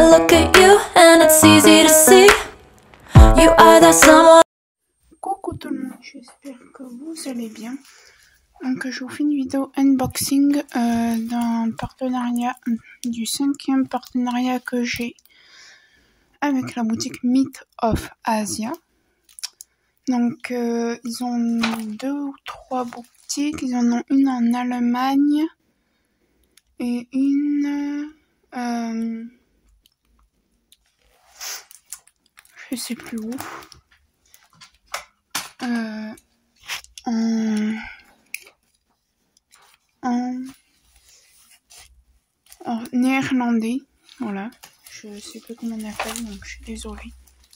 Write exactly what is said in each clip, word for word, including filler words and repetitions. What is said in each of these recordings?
look at you and it's easy to see. You are that someone. Coucou tout le monde, j'espère que vous allez bien. Donc je vous fais une vidéo unboxing euh, d'un partenariat, du cinquième partenariat que j'ai avec la boutique Myth of Asia. Donc euh, ils ont deux ou trois boutiques, ils en ont une en Allemagne et une euh, je sais plus où, euh, en, en, en néerlandais, voilà, je sais plus comment on appelle, donc je suis désolée.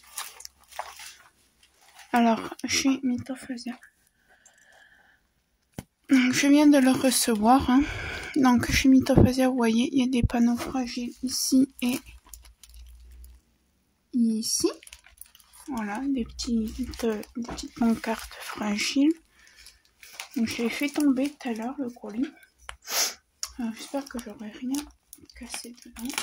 Alors, chez Myth of Asia, donc je viens de le recevoir, hein. Donc chez Myth of Asia, vous voyez, il y a des panneaux fragiles ici et ici. Voilà, des, petits, des petites pancartes fragiles. Donc je l'ai fait tomber tout à l'heure, le colis. Alors, j'espère que j'aurai rien cassé dedans.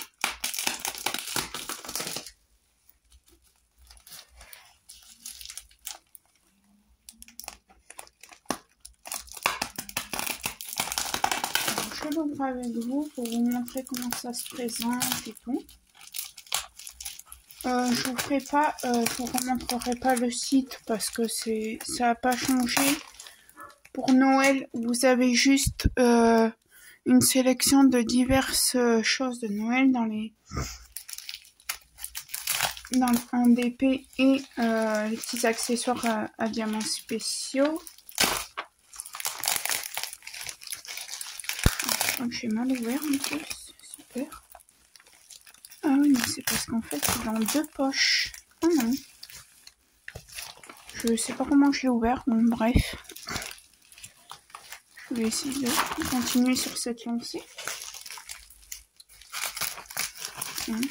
Alors, je l'ouvre avec vous pour vous montrer comment ça se présente et tout. Euh, je vous ferai pas, euh, je vous remontrerai pas le site parce que c'est, ça n'a pas changé. Pour Noël, vous avez juste euh, une sélection de diverses choses de Noël dans les, dans en D P et euh, les petits accessoires à, à diamants spéciaux. Donc j'ai mal ouvert en plus, super. Ah oui, mais c'est parce qu'en fait, c'est dans deux poches. Ah non. Je sais pas comment je l'ai ouvert, bon bref. Je vais essayer de continuer sur cette lancée. Hum.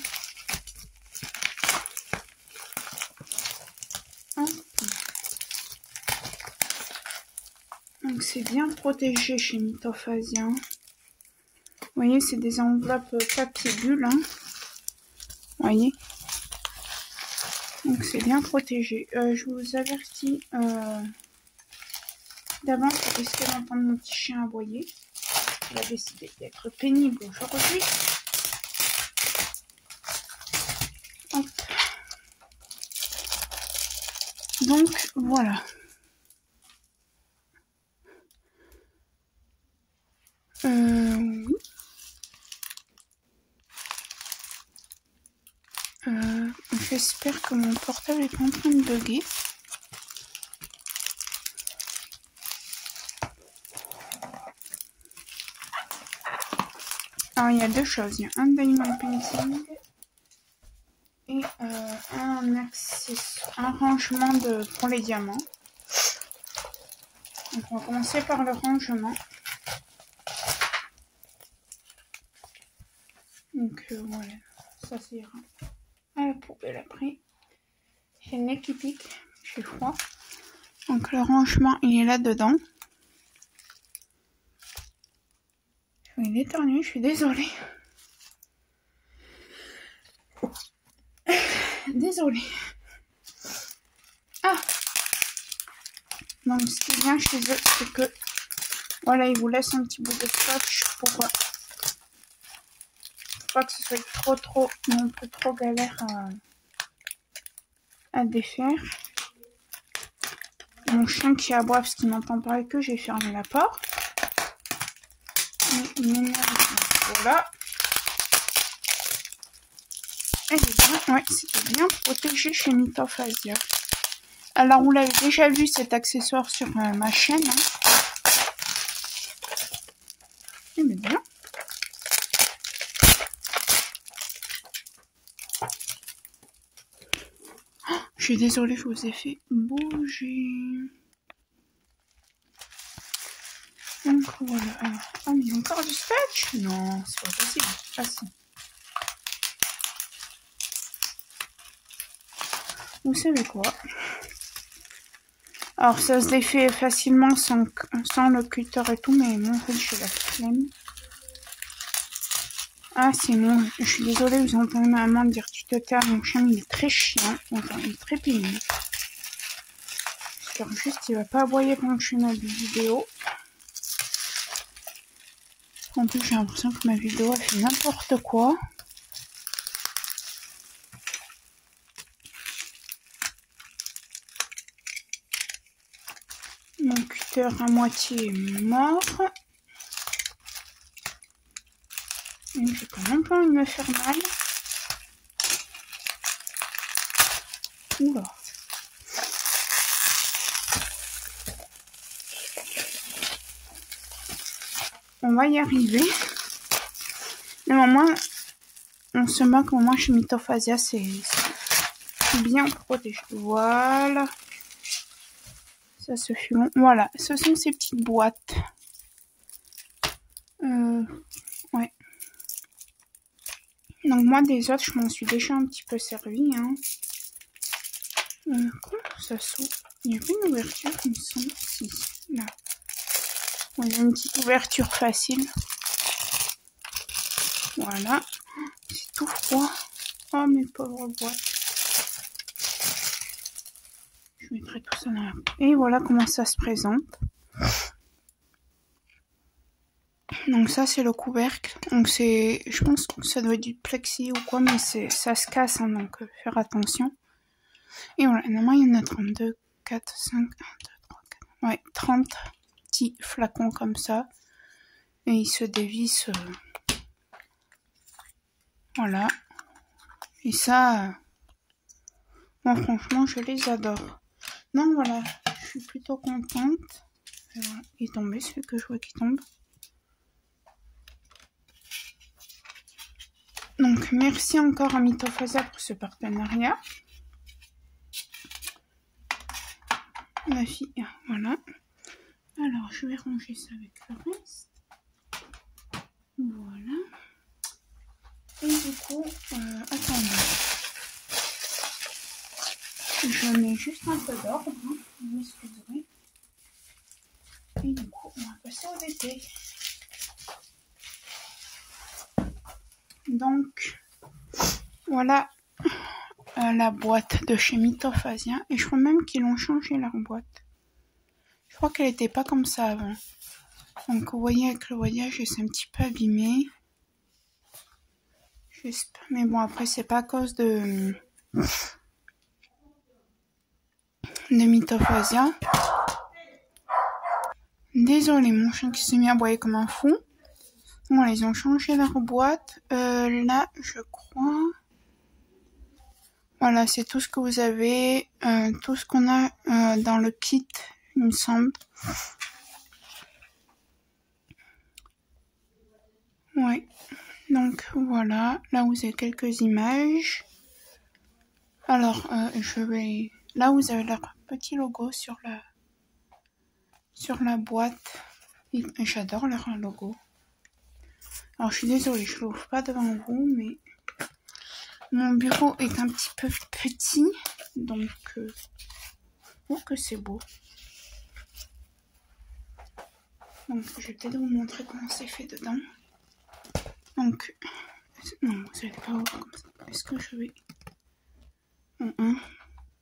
Donc c'est bien protégé chez Myth of Asia. Vous voyez, c'est des enveloppes papier bulle, hein. Vous voyez, donc c'est bien protégé. Euh, je vous avertis euh, d'avance, vous risquez d'entendre mon petit chien aboyer. Il a décidé d'être pénible aujourd'hui. Hop. Donc voilà. Euh, oui. Euh, J'espère que mon portable est pas en train de bugger. Alors il y a deux choses, il y a un diamond painting et euh, un accessoire, un rangement de, pour les diamants. Donc on va commencer par le rangement. Donc euh, voilà, ça c'est à la poubelle après. J'ai le nez qui pique, j'ai froid. Donc le rangement il est là dedans. Je vais l'éternuer, je suis désolée. Désolée. Ah. Donc ce qui est bien chez eux, c'est que voilà, ils vous laissent un petit bout de scotch pour euh, pas que ce soit trop trop non plus trop galère à, à défaire. Mon chien qui aboie parce qu'il n'entend pas que j'ai fermé la porte. Et il m'énerve. Voilà. Elle est bien, ouais, c'était bien protégé chez Myth of Asia. Alors vous l'avez déjà vu cet accessoire sur euh, ma chaîne. Hein. Il est bien. Oh, je suis désolée, je vous ai fait bouger. Donc voilà. Alors, ah mais il y a encore du scotch? Non, c'est pas possible. Ah si. Vous savez quoi? Alors ça se défait facilement sans, sans le cutter et tout, mais moi en fait j'ai la flemme. Ah, c'est bon. Je suis désolée, vous entendez ma maman dire tu te tais, mon chien il est très chiant. Enfin, il est très pénible. J'espère juste qu'il va pas aboyer pendant que je fais ma vidéo. En plus, j'ai l'impression que ma vidéo a fait n'importe quoi. Mon cutter à moitié est mort. Et j'ai quand même pas envie de me faire mal. Oula. On va y arriver. Mais au moins, on se moque, au moins chez Mythophasia, c'est bien protégé. Voilà. Ça, ce fut bon. Voilà, ce sont ces petites boîtes. Euh, ouais. Donc moi, des autres, je m'en suis déjà un petit peu servi. Hein. Euh, comment ça s'ouvre? Il y a une ouverture, il me semble. Si, là. On a une petite ouverture facile. Voilà. C'est tout froid. Oh, mes pauvres boîtes. Je mettrai tout ça dans la... Et voilà comment ça se présente. Donc ça, c'est le couvercle. Donc c'est... Je pense que ça doit être du plexi ou quoi, mais c'est ça se casse, hein, donc euh, faire attention. Et voilà, normalement, il y en a trente-deux, quatre, cinq, un, deux, trois, quatre... Ouais, trente petits flacons comme ça. Et ils se dévissent... Euh... Voilà. Et ça... Euh... Moi, franchement, je les adore. Donc voilà, je suis plutôt contente. Alors, il est tombé, celui que je vois qui tombe. Donc, merci encore à Mythophasia pour ce partenariat. La fille, voilà. Alors, je vais ranger ça avec le reste. Voilà. Et du coup, euh, attendez. Je mets juste un peu d'ordre, hein, vous m'excuserez. Et du coup, on va passer au D T. Donc, voilà euh, la boîte de chez Mythophasia. Et je crois même qu'ils ont changé leur boîte. Je crois qu'elle n'était pas comme ça avant. Donc, vous voyez, avec le voyage, c'est un petit peu abîmé. J'espère. Mais bon, après, c'est pas à cause de... de Mythophasia. Désolé, mon chien qui s'est mis à aboyer comme un fou. Voilà, ils ont changé leur boîte. Euh, là, je crois... Voilà, c'est tout ce que vous avez. Euh, tout ce qu'on a euh, dans le kit, il me semble. Ouais. Donc, voilà. Là, vous avez quelques images. Alors, euh, je vais... Là, vous avez leur petit logo sur la... sur la boîte. Et j'adore leur logo. Alors, je suis désolée, je l'ouvre pas devant vous, mais... Mon bureau est un petit peu petit, donc euh, je trouve que c'est beau. Donc je vais peut-être vous montrer comment c'est fait dedans. Donc, non, vous n'allez pas voir comme ça. Est-ce que je vais... Un, un. Vous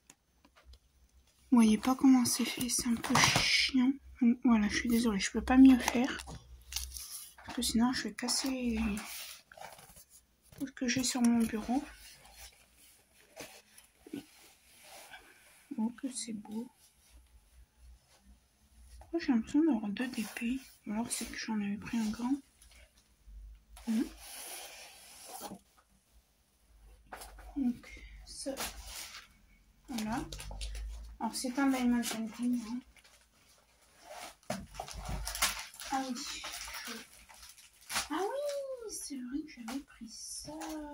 voyez pas comment c'est fait, c'est un peu chiant. Donc, voilà, je suis désolée, je peux pas mieux faire. Parce que sinon je vais casser tout ce que j'ai sur mon bureau. Oh, que c'est beau. Pourquoi j'ai l'impression d'avoir deux D P? Ou alors c'est que j'en avais pris un grand. Mmh. Donc, ça. Voilà. Alors, c'est un diamond painting. Hein. Ah oui. Je... Ah oui, c'est vrai que j'avais pris ça.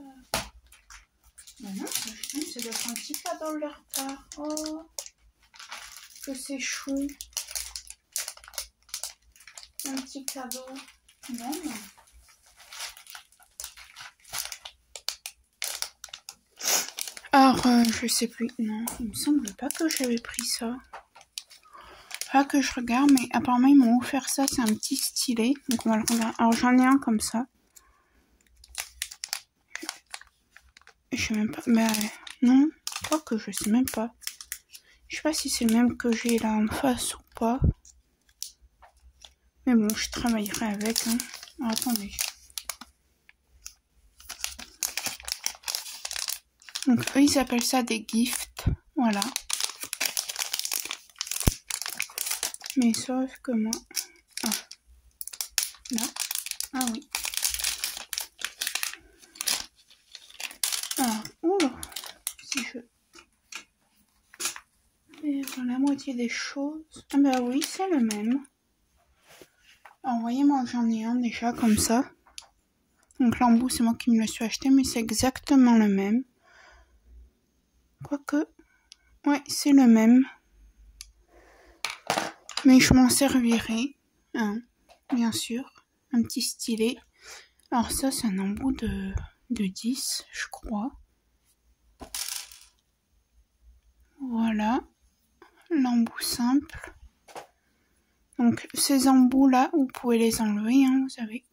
Ben non, c'est d'être un petit cadeau de leur part. Oh, que c'est chou. Un petit cadeau. Non, non. Alors, euh, je sais plus. Non, il me semble pas que j'avais pris ça. Pas que je regarde, mais apparemment ils m'ont offert ça. C'est un petit stylet. Donc on va le regarder. Alors j'en ai un comme ça. je sais même pas. Mais euh, non, je crois que je sais même pas. Je sais pas si c'est le même que j'ai là en face ou pas. Mais bon, je travaillerai avec. Hein. Alors, attendez. Donc eux, ils appellent ça des gifts. Voilà. Mais sauf que moi... Ah. Là. Ah oui. Ah, oula. Si je... Faire la moitié des choses... Ah bah oui, c'est le même. Alors, voyez, moi, j'en ai un déjà comme ça. Donc l'embout, c'est moi qui me le suis acheté, mais c'est exactement le même. Quoique... Ouais, c'est le même. Mais je m'en servirai. Hein, bien sûr. Un petit stylet. Alors ça, c'est un embout de, de dix, je crois. Voilà. L'embout simple. Donc ces embouts là, vous pouvez les enlever, hein, vous savez.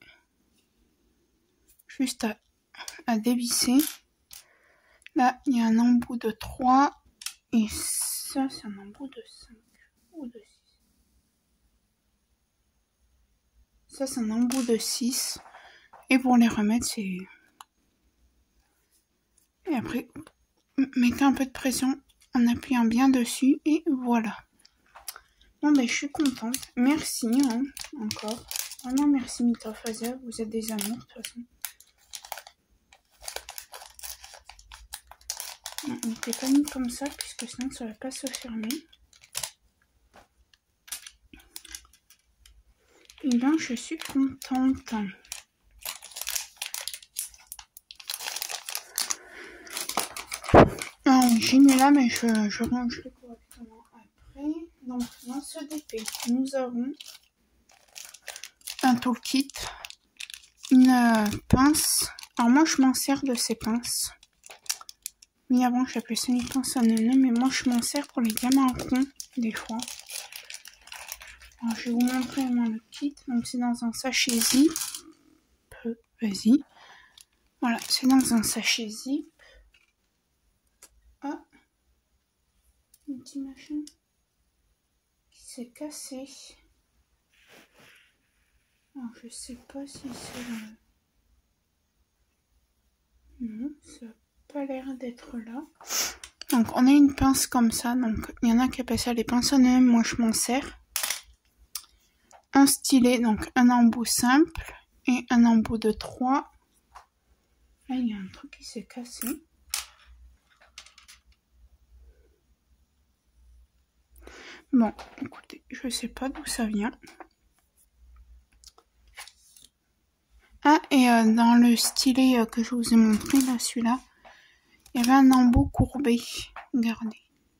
Juste à, à dévisser. Là, il y a un embout de trois. Et ça, c'est un embout de cinq. Ou de six. Ça, c'est un embout de six. Et pour les remettre, c'est... Et après, mettez un peu de pression en appuyant bien dessus. Et voilà. Bon, ben, je suis contente. Merci, hein, encore. Vraiment, merci, Mitra-Fazer. Vous êtes des amours, de toute façon. On n'était pas mis comme ça, puisque sinon, ça ne va pas se fermer. Et bien, je suis contente. Ah oui, j'ai mis là, mais je, je range le correctement après. Donc, dans ce D P, nous avons un toolkit, une euh, pince. Alors, moi, je m'en sers de ces pinces. Mais avant, j'appelais ça une pince à neuneu, mais moi, je m'en sers pour les diamants ronds, des fois. Alors, je vais vous montrer moi, le kit. Donc, c'est dans un sachet zip. Vas-y. Voilà, c'est dans un sachet zip. Ah, un petit machin qui s'est cassé. Alors, je sais pas si c'est le... Non, ça n'a pas l'air d'être là. Donc, on a une pince comme ça. Donc, il y en a qui appellent ça les pinces à neuneu. Moi, je m'en sers. Un stylet, donc un embout simple. Et un embout de trois. Là, il y a un truc qui s'est cassé. Bon, écoutez, je sais pas d'où ça vient. Ah, et euh, dans le stylet euh, que je vous ai montré, là, celui-là, il y avait un embout courbé. Regardez.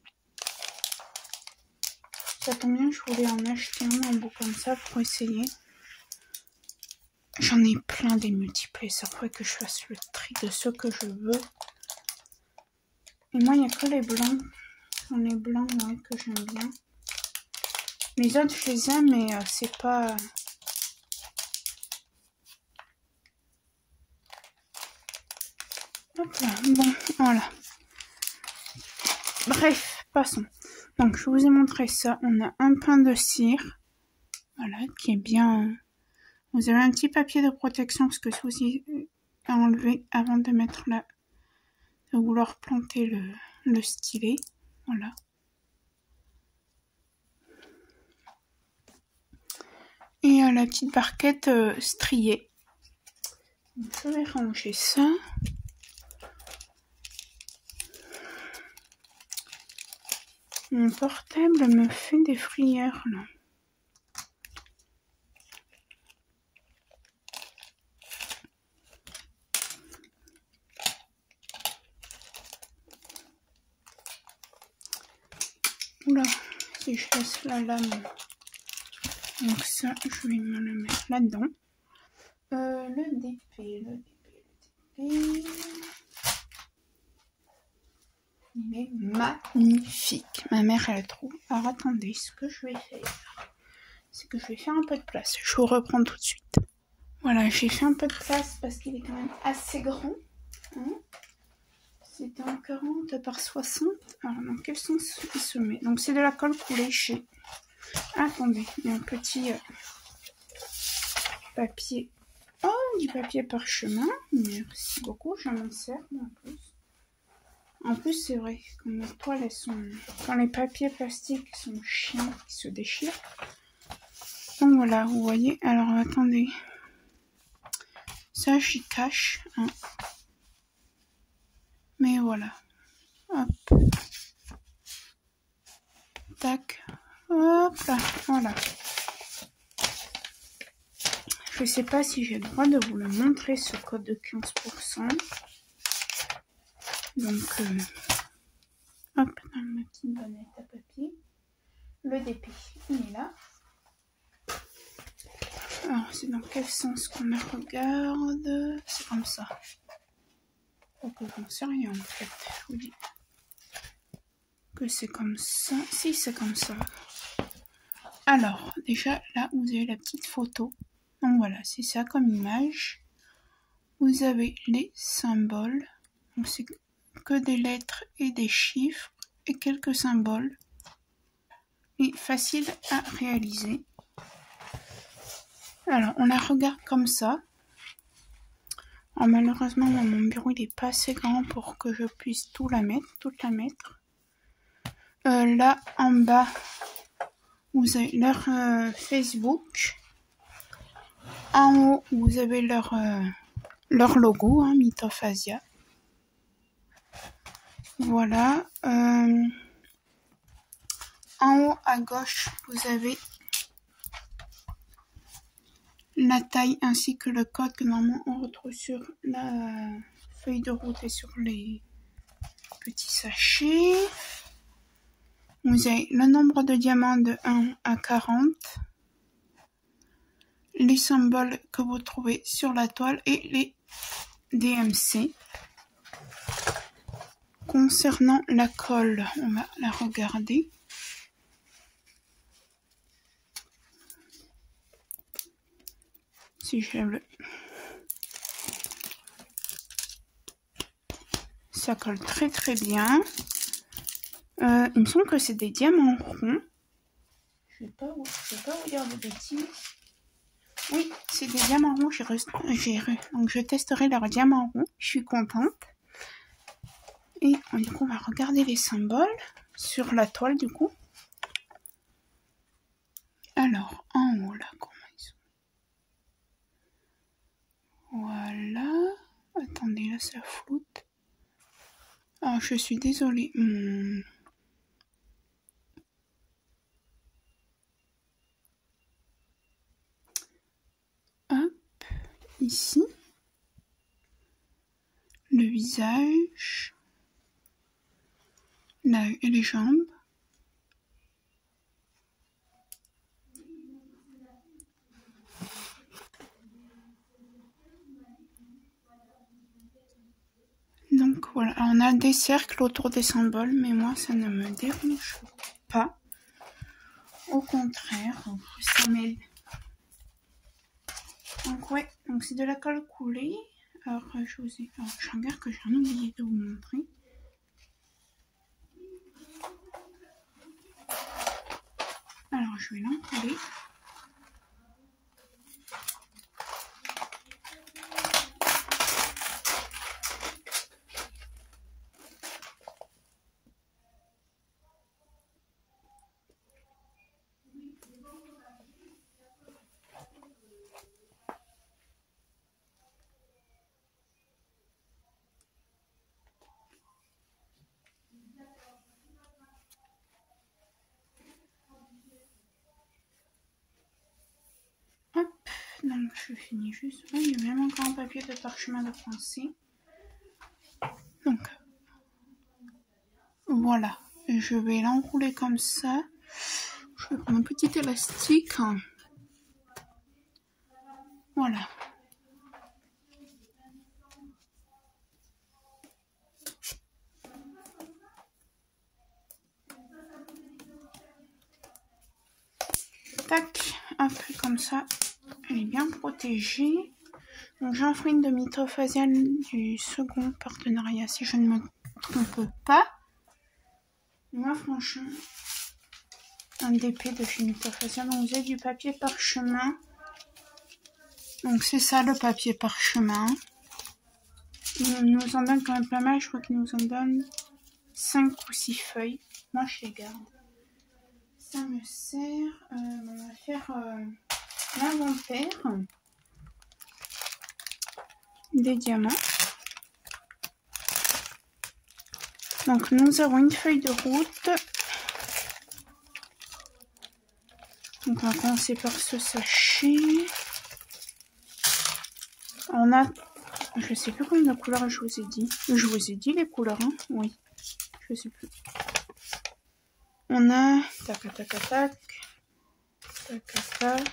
Ça tombe bien, je voulais en acheter un embout comme ça pour essayer. J'en ai plein des multiples, ça faudrait que je fasse le tri de ceux que je veux. Et moi, il n'y a que les blancs. J'en ai blancs, ouais, que j'aime bien. Les autres, je les aime, mais euh, c'est pas... Hop là, bon, voilà. Bref, passons. Donc, je vous ai montré ça. On a un pain de cire. Voilà, qui est bien... Vous avez un petit papier de protection, parce que celui-ci à enlever avant de mettre la... de vouloir planter le, le stylet. Voilà. Et euh, la petite barquette euh, striée. Donc, je vais ranger ça. Mon portable me fait des frayeurs là. Oula, si je laisse la lame. Donc ça, je vais me le mettre là-dedans. Euh, le D P, le D P, le D P. Il est magnifique. Ma mère, elle trouve. Alors attendez, ce que je vais faire, c'est que je vais faire un peu de place. Je vous reprends tout de suite. Voilà, j'ai fait un peu de place parce qu'il est quand même assez grand. Hein. dans quarante par soixante. Alors, dans quel sens il se met? Donc, c'est de la colle coulée chez... Attendez, il y a un petit euh, papier. Oh, du papier parchemin. Merci beaucoup, je m'en sers en plus. En plus, c'est vrai, quand les toiles, elles sont... Quand les papiers plastiques sont chiants, ils se déchirent. Donc voilà, vous voyez. Alors, attendez. Ça, j'y cache. Hein. Mais voilà. Hop. Tac. Hop là. Voilà. Je sais pas si j'ai le droit de vous le montrer, ce code de quinze pour cent. Donc, euh, hop, dans ma petite bonnette à papier. Le dépit, il est là. Alors, c'est dans quel sens qu'on la regarde? C'est comme ça. Donc, je n'en sais rien en fait. Je vous dis que c'est comme ça. Si, c'est comme ça. Alors, déjà, là, vous avez la petite photo. Donc voilà, c'est ça comme image. Vous avez les symboles. Donc, c'est que des lettres et des chiffres et quelques symboles. Et facile à réaliser. Alors, on la regarde comme ça. Alors, malheureusement, mon bureau il est pas assez grand pour que je puisse tout la mettre, toute la mettre. Euh, là, en bas, vous avez leur euh, Facebook. En haut, vous avez leur, euh, leur logo, hein, Mythophasia. Voilà. Euh, en haut à gauche, vous avez la taille ainsi que le code que normalement on retrouve sur la feuille de route et sur les petits sachets. Vous avez le nombre de diamants de un à quarante, les symboles que vous trouvez sur la toile et les D M C. Concernant la colle, on va la regarder. Si je lève le... Ça colle très très bien. Euh, il me semble que c'est des diamants ronds. Je ne vais pas vous, je vais pas vous dire de bêtises. Oui, c'est des diamants ronds. J'ai re... Donc je testerai leurs diamants ronds. Je suis contente. Et du coup, on va regarder les symboles sur la toile du coup. Alors, en haut là, comment ils sont? Voilà. Attendez, là ça floute. Ah, je suis désolée. Hum. Hop, ici. Le visage. Là, et les jambes. Donc voilà, alors, on a des cercles autour des symboles, mais moi ça ne me dérange pas. Au contraire, ça m'aide. Donc ouais, donc c'est de la colle coulée. Alors je vous ai, alors, je regarde que j'ai oublié de vous montrer. Alors je vais l'encoller. Donc je finis juste. Oh, il y a même encore un papier de parchemin de français. Donc voilà, je vais l'enrouler comme ça. Je vais prendre un petit élastique. Voilà. Tac, hop, comme ça, elle est bien protégée. Donc j'en ferai une de Mythophasia du second partenariat, si je ne me trompe pas. Moi, franchement, un D P de chez Mitofasia, donc vous avez du papier parchemin. Donc c'est ça le papier parchemin. Il nous en donne quand même pas mal, je crois qu'il nous en donne cinq ou six feuilles. Moi je les garde. Ça me sert, euh, on va faire euh, l'inventaire des diamants. Donc nous avons une feuille de route. Donc on va commencer par ce sachet. On a, je sais plus combien de couleurs je vous ai dit. Je vous ai dit les couleurs, hein? Oui. Je sais plus. On a tac tac tac tac tac tac.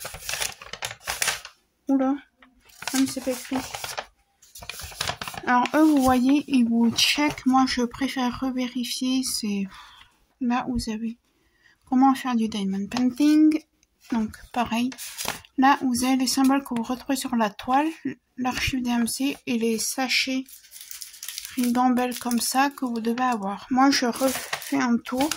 Oula, ah mais c'est pas écrit. Alors eux vous voyez, ils vous check. Moi je préfère revérifier. C'est là où vous avez comment faire du diamond painting. Donc pareil. Là vous avez les symboles que vous retrouvez sur la toile, l'archive D M C et les sachets ribambelles comme ça que vous devez avoir. Moi je refais un tour.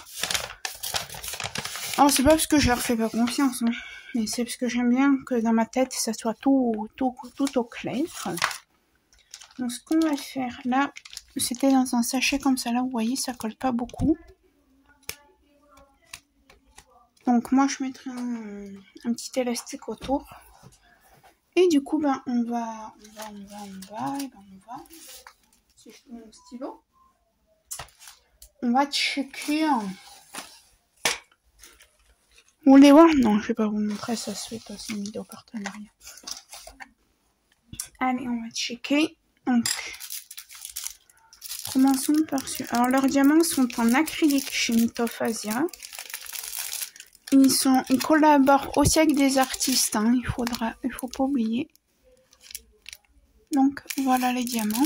Alors c'est pas parce que je leur fais pas confiance, hein, mais c'est parce que j'aime bien que dans ma tête ça soit tout, tout, tout au clair. Donc ce qu'on va faire là, c'était dans un sachet comme ça là, vous voyez ça colle pas beaucoup. Donc moi je mettrai un, un petit élastique autour. Et du coup ben on va, on va, on va, on va, et ben on va. Si je prends mon stylo, on va checker. Vous voulez voir? Non, je vais pas vous montrer, ça se fait pas, c'est une vidéo partenariat. Allez, on va checker. Donc, commençons par celui. Alors, leurs diamants sont en acrylique chez Mitofasia. Ils sont, ils collaborent aussi avec des artistes, hein, il faudra, il faut pas oublier. Donc, voilà les diamants.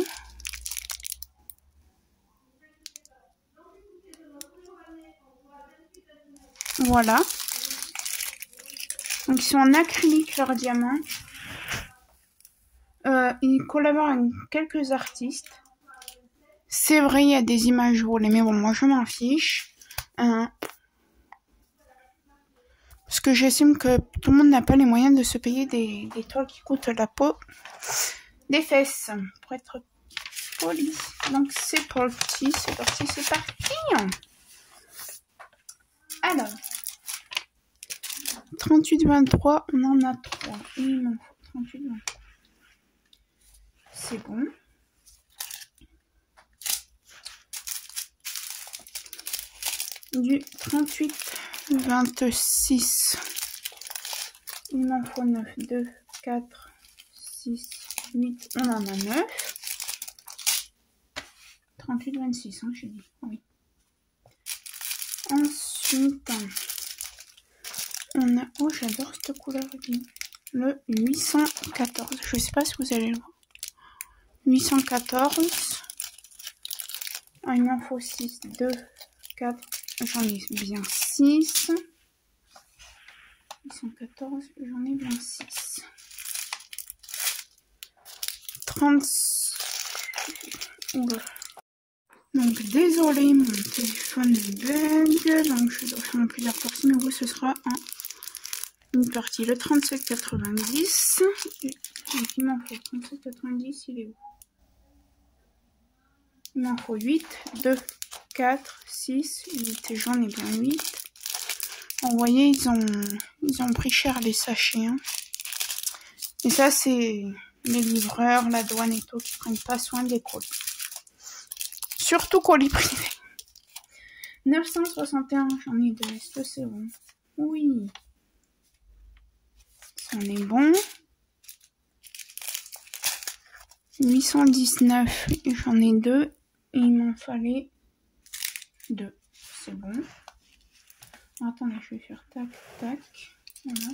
Voilà. Donc, ils sont en acrylique, leurs diamants. Euh, ils collaborent avec quelques artistes. C'est vrai, il y a des images volées, mais bon, moi, je m'en fiche. Euh, parce que j'estime que tout le monde n'a pas les moyens de se payer des, des toiles qui coûtent la peau des fesses, pour être poli. Donc, c'est parti, c'est parti, c'est parti. Alors, trente-huit vingt-trois, on en a trois. Il m'en faut trente-huit vingt-trois. C'est bon. Du trente-huit vingt-six, il m'en faut neuf. deux, quatre, six, huit, on en a neuf. trente-huit vingt-six, hein, j'ai dit. Oui. Ensuite, on a... Oh, j'adore cette couleur. Le huit cent quatorze. Je sais pas si vous allez le voir. huit cent quatorze. Ah, il m'en faut six. deux, quatre. J'en ai bien six. huit cent quatorze. J'en ai bien six. trente. Oula. Donc désolé, mon téléphone bug, donc je dois faire plusieurs parties, mais vous ce sera en une partie. Le trente-sept quatre-vingt-dix, donc il m'en faut trente-sept quatre-vingt-dix, il est où? Il m'en faut huit, deux, quatre, six, huit, et j'en ai bien huit. Vous voyez, ils ont, ils ont pris cher les sachets, hein. Et ça c'est les livreurs, la douane et tout qui prennent pas soin des colis. Surtout colis privé. neuf cent soixante et un, j'en ai deux. Est-ce que c'est bon? Oui. Ça en est bon. huit cent dix-neuf, j'en ai deux. Et il m'en fallait deux. C'est bon. Attendez, je vais faire tac, tac. Voilà.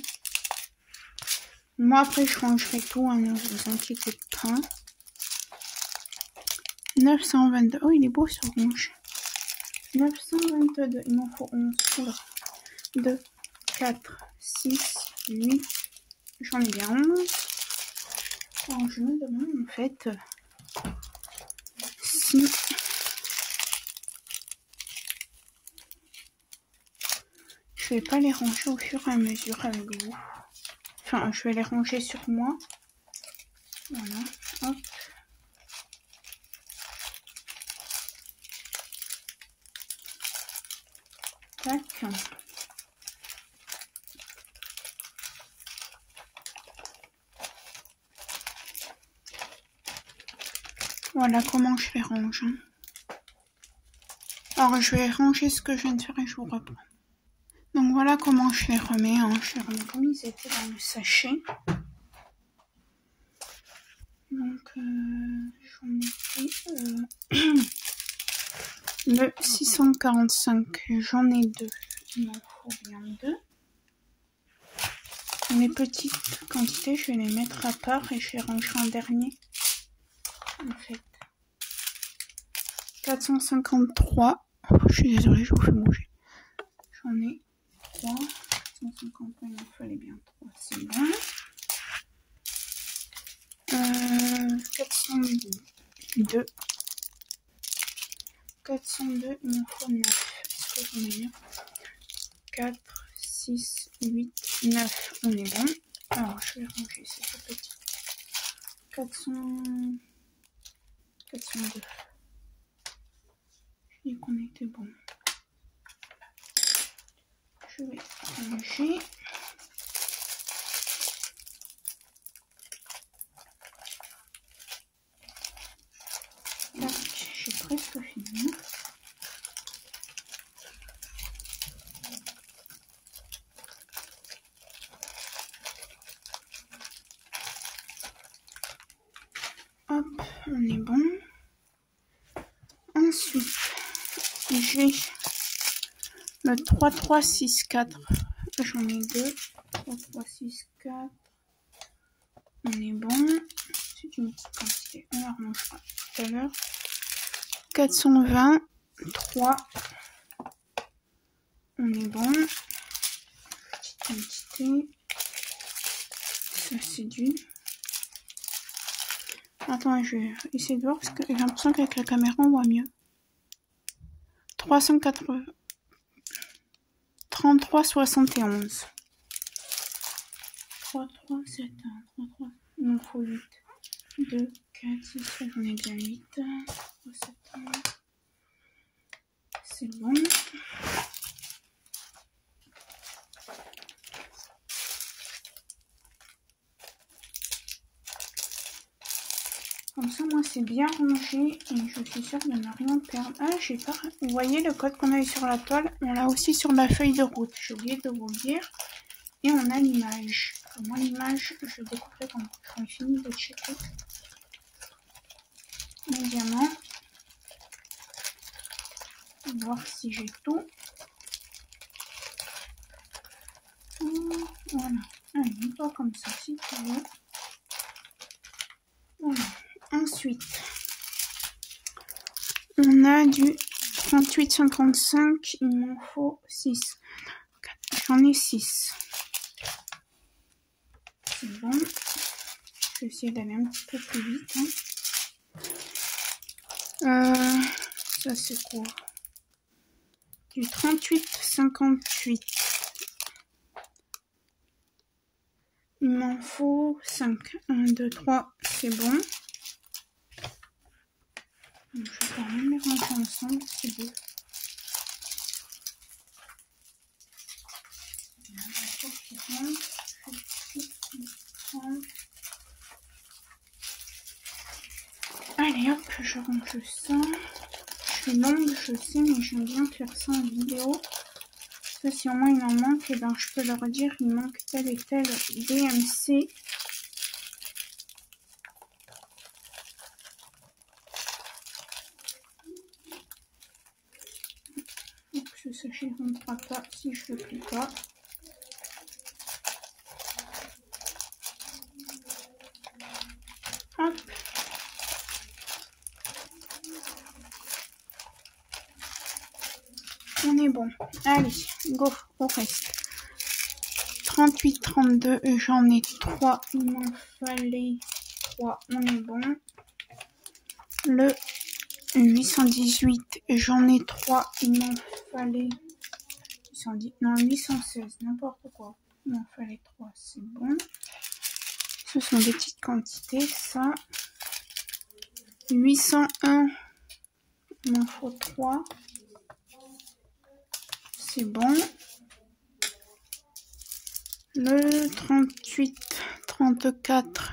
Moi, après, je rangerai tout. Hein, ne vous inquiétez pas. neuf cent vingt-deux. Oh, il est beau ce rouge. neuf cent vingt-deux. Il m'en faut onze. Oula. deux, quatre, six, huit. J'en ai bien onze. Alors, je me demande en fait si je vais pas les ranger au fur et à mesure avec vous. Enfin, je vais les ranger sur moi. Voilà, hop. Tac. Voilà comment je les range. Hein. Alors, je vais ranger ce que je viens de faire et je vous reprends. Donc, voilà comment je les remets. Hein. Je les remets comme ils étaient dans le sachet. Donc, euh, j'en ai pris euh, le six cent quarante-cinq. J'en ai deux. Il m'en faut bien deux. Les petites quantités, je vais les mettre à part et je les rangerai en dernier. En fait, quatre cent cinquante-trois. Oh, je suis désolée, je vous fais bouger. J'en ai trois. quatre cent cinquante-trois, il m'en fallait bien trois. C'est bon. Euh, quatre cent deux. quatre cent deux, il m'en faut neuf. Est-ce que j'en ai neuf? quatre, six, huit, neuf. On est bon. Alors, je vais ranger ces petits. quatre cents... quatre cent deux. Je dis qu'on était bon. Je vais ranger. Tac, j'ai presque fini. Hop, on est bon. Ensuite, j'ai le trois trois six quatre. J'en ai deux. trois trois six quatre. On est bon. C'est une petite quantité. On la rangera tout à l'heure. quatre cent vingt. trois. On est bon. Petite quantité. Ça, c'est du. Attends, je vais essayer de voir parce que j'ai l'impression qu'avec la caméra on voit mieux. trois cent quatre-vingts. trente-trois soixante et onze. trois trois sept un. trois trois. Il m'en faut huit. deux, quatre, six, sept. J'en ai bien huit. trois, sept, un. C'est bon. Comme ça, moi, c'est bien rangé et je suis sûre de ne rien perdre. Ah, j'ai pas... Vous voyez le code qu'on a eu sur la toile? On l'a aussi sur la feuille de route. J'ai oublié de vous le dire. Et on a l'image. Moi, l'image, je découperai quand j'aurai fini de checker. Évidemment. Voir si j'ai tout. Voilà. Allez, mets-toi comme ça si tu veux. Voilà. Ensuite, on a du trente-huit cinquante-cinq. Il m'en faut six. J'en ai six. C'est bon. Je vais essayer d'aller un petit peu plus vite. Hein. Euh, ça, c'est quoi? Du trente-huit cinquante-huit. Il m'en faut cinq. un, deux, trois. C'est bon. Donc, je vais quand même les ranger ensemble. C'est bon. Allez hop, je range ça. Je suis longue, je sais, mais j'aime bien faire ça en vidéo. Ça, si au moins il en manque, et ben je peux leur dire il manque tel et tel D M C. Donc, ce sachet ne rentrera pas si je ne le plie pas. Hop. On est bon. Allez, go, au reste. trente-huit trente-deux, j'en ai trois. Il m'en fallait trois. On est bon. Le huit cent dix-huit, j'en ai trois. Il m'en fallait cent dix, non, huit cent seize, n'importe quoi. Il m'en fallait trois, c'est bon. Ce sont des petites quantités, ça. huit cent un, il m'en faut trois. C'est bon. Le trente-huit, trente-quatre,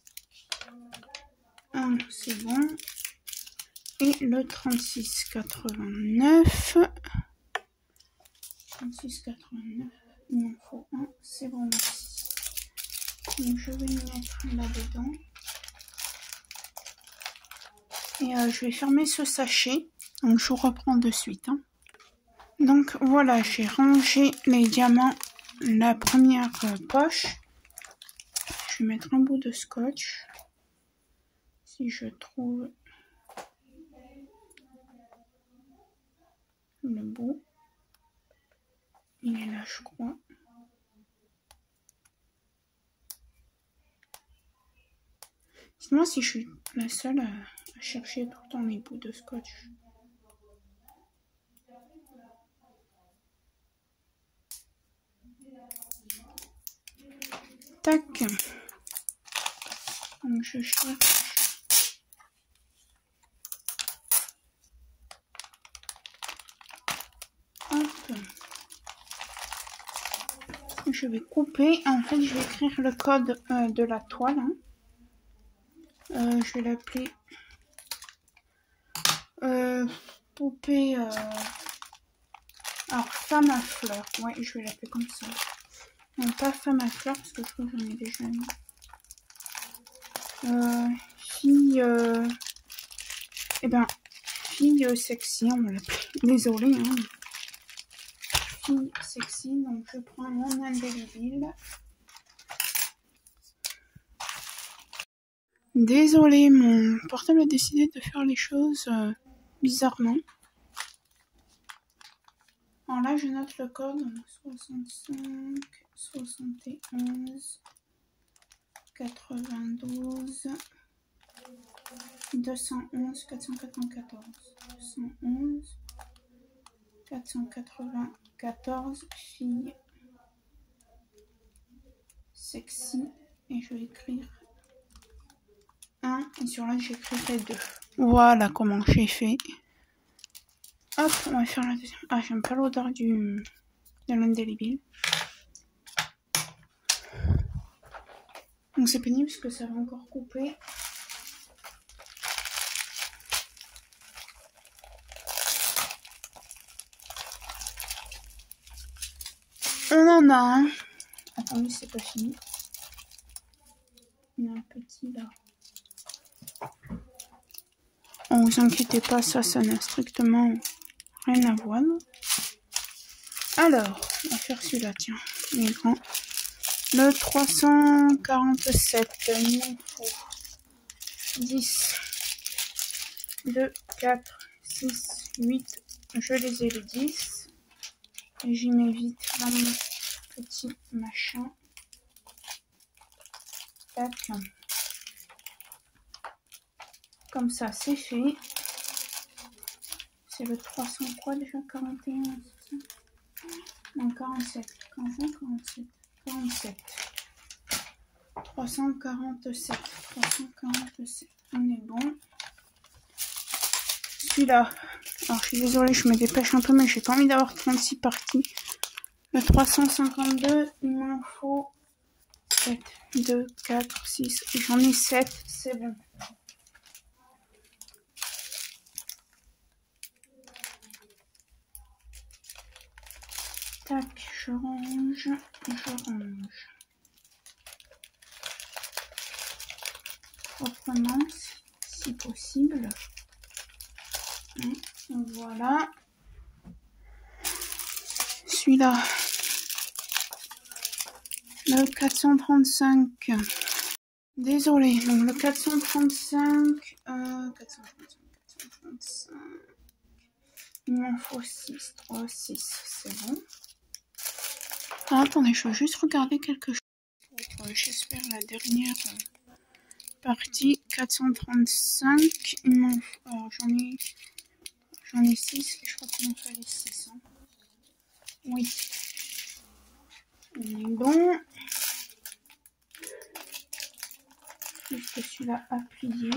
un, c'est bon. Et le trente-six, quatre-vingt-neuf. trente-six, quatre-vingt-neuf, il m'en faut un, c'est bon aussi. Donc je vais le mettre là-dedans. Et euh, je vais fermer ce sachet. Donc je vous reprends de suite. Hein. Donc voilà, j'ai rangé les diamants. La première euh, poche. Je vais mettre un bout de scotch. Si je trouve le bout. Il est là, je crois. Dites-moi si je suis la seule à, à chercher tout le temps les bouts de scotch. Tac. Donc je cherche. Hop. Je vais couper. En fait, je vais écrire le code euh, de la toile. Hein. Euh, je vais l'appeler euh, poupée. Euh... Alors, femme à fleurs. Ouais, je vais l'appeler comme ça. Non, pas femme à fleurs parce que je crois que j'en ai déjà mis. Euh, fille. Euh... Eh ben, fille euh, sexy, on va l'appeler. Désolée. Hein. Fille sexy. Donc, je prends mon indélébile. Désolée, mon portable a décidé de faire les choses euh, bizarrement. Alors là, je note le code soixante-cinq, soixante et onze, quatre-vingt-douze, deux cent onze, quatre cent quatre-vingt-quatorze, deux cent onze, quatre cent quatre-vingt-quatorze, fille sexy, et je vais écrire un, et sur là, j'écrirai deux. Voilà comment j'ai fait. Hop, on va faire la deuxième. Ah, j'aime pas l'odeur du de l'indélébile. Donc c'est pénible parce que ça va encore couper. On en a un. Attendez, c'est pas fini. Il y a un petit là. Oh, vous inquiétez pas, ça, ça n'a strictement rien à voir. Alors, on va faire celui-là, tiens. Il est grand. Le trois cent quarante-sept, il m'en faut dix, deux, quatre, six, huit. Je les ai les dix. Et j'y mets vite dans mon petit machin. Tac. Comme ça, c'est fait. C'est le trois cents quoi déjà? quarante et un, c'est ça? Non, quarante-sept. quarante-cinq, quarante-sept. quarante-sept. trois cent quarante-sept. trois cent quarante-sept. On est bon. Celui-là. Alors, je suis désolée, je me dépêche un peu, mais j'ai pas envie d'avoir trente-six parties. Le trois cent cinquante-deux, il m'en faut sept, deux, quatre, six. J'en ai sept, c'est bon. Tac, je range, je range. Proprement, si possible. Et voilà. Celui-là. Le quatre cent trente-cinq. Désolée, donc le quatre cent trente-cinq. Euh, quatre cent trente-cinq, quatre cent trente-cinq. Il m'en faut six, trois, six, c'est bon. Ah, attendez, je veux juste regarder quelque chose. Pour, euh, j'espère la dernière euh, partie. quatre cent trente-cinq. Il m'en faut. Alors, j'en ai. J'en ai six. Et je crois qu'il m'en fallait six. Hein. Oui. On est bon. Juste celui-là à plier.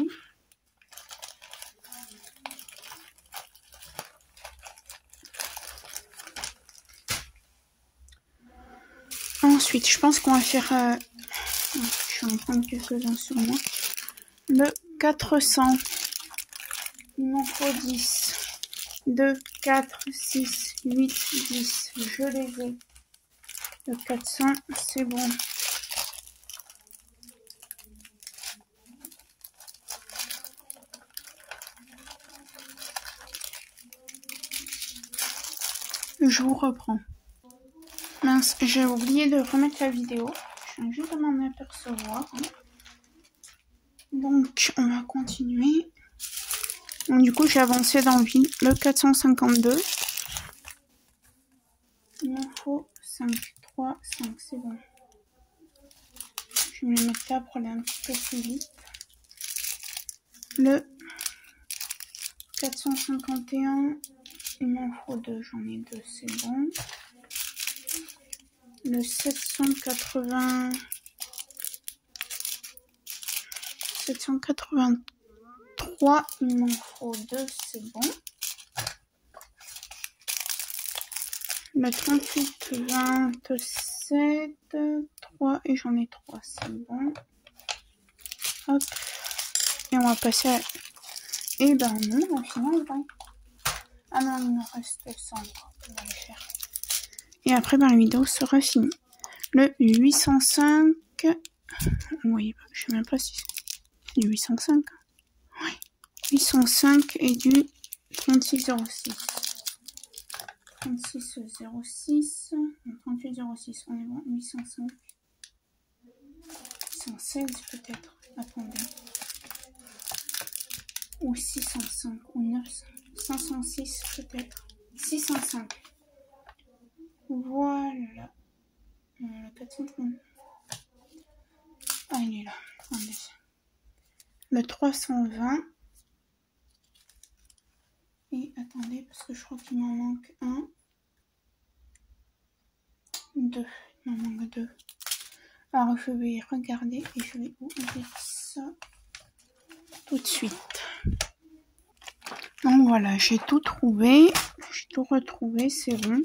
Ensuite, je pense qu'on va faire... Euh... Je suis en train de quelques-uns sur moi. Le quatre cents. Il m'en faut dix. deux, quatre, six, huit, dix. Je les ai. Le quatre cents, c'est bon. Je vous reprends. Mince, j'ai oublié de remettre la vidéo. Je viens juste de m'en apercevoir. Donc, on va continuer. Donc, du coup, j'ai avancé dans le vide. Le quatre cent cinquante-deux. Il m'en faut cinq, trois, cinq, c'est bon. Je vais me les mettre là pour aller un petit peu plus vite. Le quatre cent cinquante et un, il m'en faut deux, j'en ai deux, c'est bon. Le sept cent quatre-vingts, sept cent quatre-vingt-trois, il m'en faut deux, c'est bon. Le trente-huit vingt-sept, trois, et j'en ai trois, c'est bon. Hop. Et on va passer à... Et ben non, on va finir, ouais. Ah non, il me reste cent, on va les faire. Et après, ben, la vidéo sera finie. Le huit cent cinq, oui, je sais même pas si c'est du huit cent cinq. Oui, huit cent cinq et du trente-six zéro six. trente-six zéro six, trente-huit zéro six, on est bon, huit cent cinq. huit cent seize peut-être, attendez. Ou six cent cinq, ou neuf cents, cinq cent six peut-être. six cent cinq. Voilà. Euh, le quatre cent trente. Ah, il est là. Attendez. Le trois cent vingt. Et attendez, parce que je crois qu'il m'en manque un. Deux. Il m'en manque deux. Alors, je vais regarder et je vais ouvrir ça tout de suite. Donc voilà, j'ai tout trouvé. J'ai tout retrouvé, c'est bon.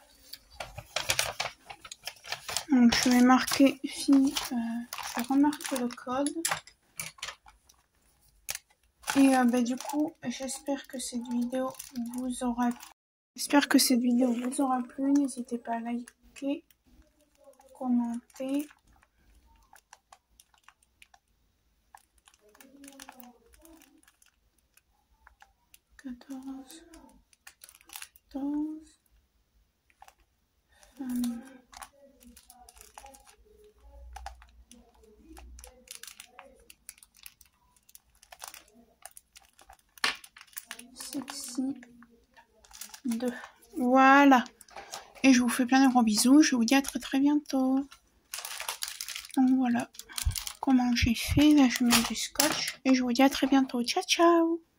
Donc je vais marquer fille, euh, je vais remarquer le code. Et euh, bah, du coup, j'espère que cette vidéo vous aura J'espère que cette vidéo vous aura plu. N'hésitez pas à liker, commenter. quatorze, quatorze, hum. Sexy deux. Voilà. Et je vous fais plein de gros bisous. Je vous dis à très très bientôt. Donc voilà comment j'ai fait. Là je mets du scotch. Et je vous dis à très bientôt. Ciao ciao.